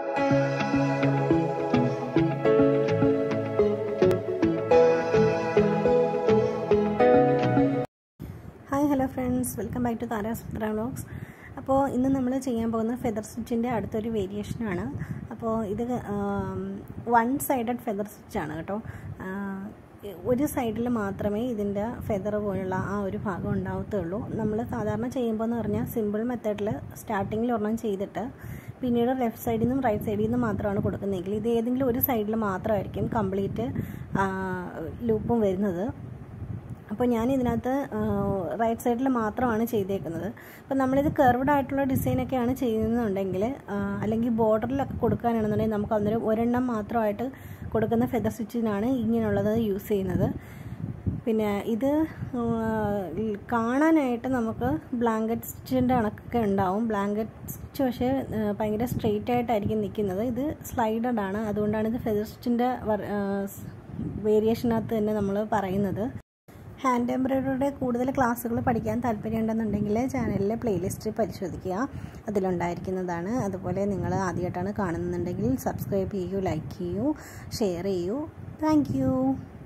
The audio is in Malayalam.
Hi, hello friends, welcome back to Tara's Vlogs. അപ്പോൾ ഇന്ന് നമ്മൾ ചെയ്യാൻ പോകുന്ന ഫെദർ സ്റ്റിച്ചിൻ്റെ അടുത്തൊരു വേരിയേഷനാണ്. അപ്പോൾ ഇത് വൺ സൈഡഡ് ഫെദർ സ്റ്റിച്ചാണ് കേട്ടോ. ഒരു സൈഡിൽ മാത്രമേ ഇതിൻ്റെ ഫെദർ പോലുള്ള ആ ഒരു ഭാഗം ഉണ്ടാവത്തുള്ളൂ. നമ്മൾ സാധാരണ ചെയ്യുമ്പോൾ എന്ന് പറഞ്ഞാൽ സിമ്പിൾ മെത്തേഡിൽ സ്റ്റാർട്ടിങ്ങിൽ ഒരെണ്ണം ചെയ്തിട്ട് പിന്നീട് ലെഫ്റ്റ് സൈഡിൽ നിന്നും റൈറ്റ് സൈഡിൽ നിന്നും മാത്രമാണ് കൊടുക്കുന്നതെങ്കിൽ ഇത് ഏതെങ്കിലും ഒരു സൈഡിൽ മാത്രമായിരിക്കും കംപ്ലീറ്റ് ലൂപ്പും വരുന്നത്. അപ്പോൾ ഞാൻ ഇതിനകത്ത് റൈറ്റ് സൈഡിൽ മാത്രമാണ് ചെയ്തേക്കുന്നത്. അപ്പോൾ നമ്മളിത് കർവ്ഡ് ആയിട്ടുള്ള ഡിസൈനൊക്കെയാണ് ചെയ്യുന്നുണ്ടെങ്കിൽ അല്ലെങ്കിൽ ബോർഡറിലൊക്കെ കൊടുക്കാനാണെന്നുണ്ടെങ്കിൽ നമുക്ക് അന്നേരം ഒരെണ്ണം മാത്രമായിട്ട് കൊടുക്കുന്ന ഫെദർ സ്റ്റിച്ചിനാണ് ഇങ്ങനെയുള്ളത് യൂസ് ചെയ്യുന്നത്. പിന്നെ ഇത് കാണാനായിട്ട് നമുക്ക് ബ്ലാങ്കറ്റ് സ്റ്റിച്ചിൻ്റെ കണക്കൊക്കെ ഉണ്ടാവും. ബ്ലാങ്കറ്റ് സ്റ്റിച്ച് പക്ഷേ ഭയങ്കര സ്ട്രെയിറ്റ് ആയിട്ടായിരിക്കും നിൽക്കുന്നത്. ഇത് സ്ലൈഡഡ് ആണ്, അതുകൊണ്ടാണ് ഇത് ഫെദർ സ്റ്റിച്ചിൻ്റെ വേരിയേഷനകത്ത് തന്നെ നമ്മൾ പറയുന്നത്. ഹാൻഡ് എംബ്രോയിഡറിയുടെ കൂടുതൽ ക്ലാസ്സുകൾ പഠിക്കാൻ താല്പര്യമുണ്ടെന്നുണ്ടെങ്കിൽ ചാനലിലെ പ്ലേലിസ്റ്റ് പരിശോധിക്കുക, അതിലുണ്ടായിരിക്കുന്നതാണ്. അതുപോലെ നിങ്ങൾ ആദ്യമായിട്ടാണ് കാണുന്നുണ്ടെങ്കിൽ സബ്സ്ക്രൈബ് ചെയ്യൂ, ലൈക്ക് ചെയ്യൂ, ഷെയർ ചെയ്യൂ. താങ്ക്